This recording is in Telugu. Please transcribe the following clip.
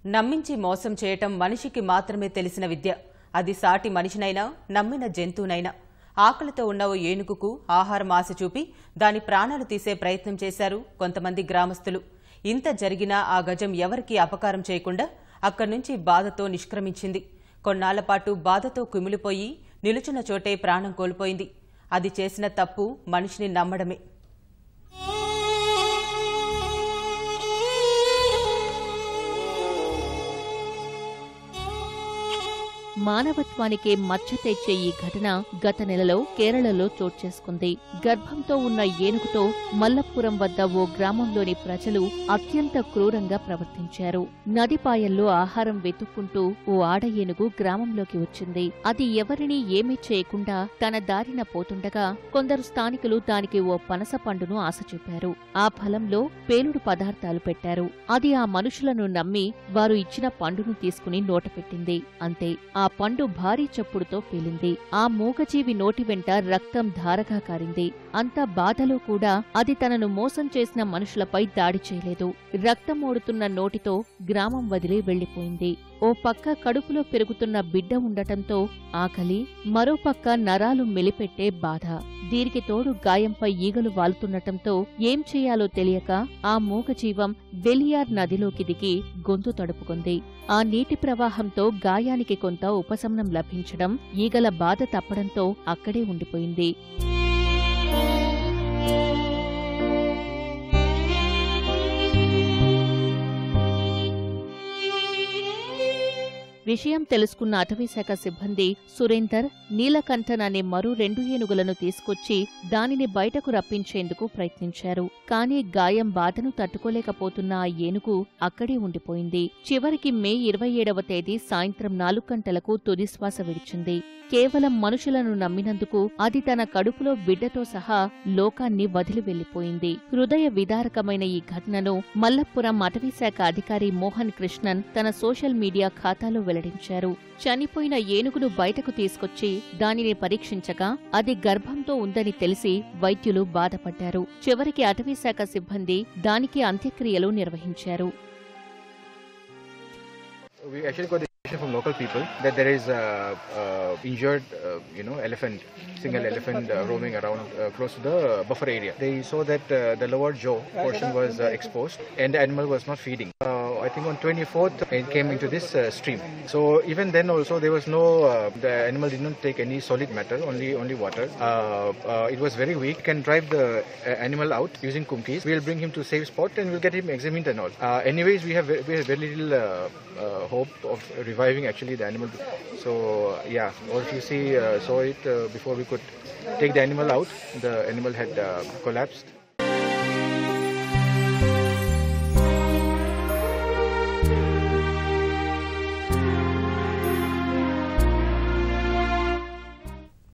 నమ్మించి మోసం చేయటం మనిషికి మాత్రమే తెలిసిన విద్య. అది సాటి మనిషినైనా నమ్మిన జంతువునైనా. ఆకలితో ఉన్న ఓ ఏనుగుకు ఆహారం ఆశ చూపి దాని ప్రాణాలు తీసే ప్రయత్నం చేశారు కొంతమంది గ్రామస్తులు. ఇంత జరిగినా ఆ గజం ఎవరికీ అపకారం చేయకుండా అక్కడి నుంచి బాధతో నిష్క్రమించింది. కొన్నాళ్ల పాటు బాధతో కుమిలిపోయి నిలుచున్న చోటే ప్రాణం కోల్పోయింది. అది చేసిన తప్పు మనిషిని నమ్మడమే. మానవత్వానికే మచ్చ తెచ్చే ఈ ఘటన గత నెలలో కేరళలో చోటు చేసుకుంది. గర్భంతో ఉన్న ఏనుగుతో మల్లప్పురం వద్ద ఓ గ్రామంలోని ప్రజలు అత్యంత క్రూరంగా ప్రవర్తించారు. నదిపాయల్లో ఆహారం వెతుక్కుంటూ ఓ ఆడ ఏనుగు గ్రామంలోకి వచ్చింది. అది ఎవరినీ ఏమీ చేయకుండా తన దారిన పోతుండగా కొందరు స్థానికులు దానికి ఓ పనస పండును ఆశ చూపారు. ఆ ఫలంలో పేలుడు పదార్థాలు పెట్టారు. అది ఆ మనుషులను నమ్మి వారు ఇచ్చిన పండును తీసుకుని నోట పెట్టింది. అంతే, ఆ పండు భారీ చప్పుడుతో పేలింది. ఆ మూగజీవి నోటి వెంట రక్తం ధారగా కారింది. అంత బాధలో కూడా అది తనను మోసం చేసిన మనుషులపై దాడి చేయలేదు. రక్తం ఓడుతున్న నోటితో గ్రామం వదిలి వెళ్లిపోయింది. ఓ పక్క కడుపులో పెరుగుతున్న బిడ్డ ఉండటంతో ఆకలి, మరోపక్క నరాలు మెలిపెట్టే బాధ. దీనికి తోడు గాయంపై ఈగలు వాలుతుండటంతో ఏం చేయాలో తెలియక ఆ మూగజీవం వెలియార్ నదిలోకి దిగి గొంతు తడుపుకుంది. ఆ నీటి ప్రవాహంతో గాయానికి కొంత ఉపశమనం లభించడం, ఈగల బాధ తప్పడంతో అక్కడే ఉండిపోయింది. విషయం తెలుసుకున్న అటవీశాఖ సిబ్బంది సురేందర్, నీలకంఠన్ అనే మరో 2 ఏనుగులను తీసుకొచ్చి దానిని బయటకు రప్పించేందుకు ప్రయత్నించారు. కానీ గాయం బాధను తట్టుకోలేకపోతున్న ఆ ఏనుగు అక్కడే ఉండిపోయింది. చివరికి మే 27వ తేదీ సాయంత్రం 4 గంటలకు తుదిశ్వాస విడిచింది. కేవలం మనుషులను నమ్మినందుకు అది తన కడుపులో బిడ్డతో సహా లోకాన్ని వదిలి వెళ్లిపోయింది. హృదయ విదారకమైన ఈ ఘటనను మల్లప్పురం అటవీశాఖ అధికారి మోహన్ కృష్ణన్ తన సోషల్ మీడియా ఖాతాలో వెల్లడించారు. చనిపోయిన ఏనుగును బయటకు తీసుకొచ్చి దానిని పరీక్షించగా అది గర్భంతో ఉందని తెలిసి వైద్యులు బాధపడ్డారు. చివరికి అటవీశాఖ సిబ్బంది దానికి అంత్యక్రియలు నిర్వహించారు. From local people that there is injured elephant, single elephant roaming around close to the buffer area. They saw that the lower jaw portion was exposed and the animal was not feeding. I think on 24th it came into this stream. So even then also there was no the animal did not take any solid matter, only water. It was very weak. Can drive the animal out using kumkis. We'll bring him to safe spot and we'll get him examined and all. Anyways, we have very little hope of reviving actually the animal. So yeah, all if you see saw it before we could take the animal out. The animal had collapsed.